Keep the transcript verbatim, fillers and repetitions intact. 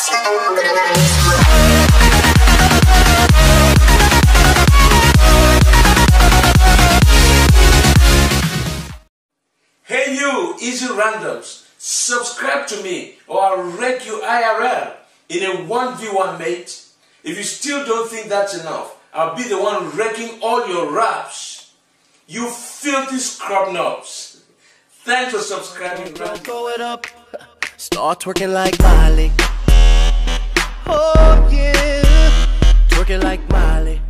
Hey you, Easy Randoms, subscribe to me or I'll wreck you I R L in a one v one, mate. If you still don't think that's enough, I'll be the one wrecking all your raps. You filthy scrub knobs. Thanks for subscribing. Throw it up, start twerking like Miley. Oh yeah, twerking like Miley.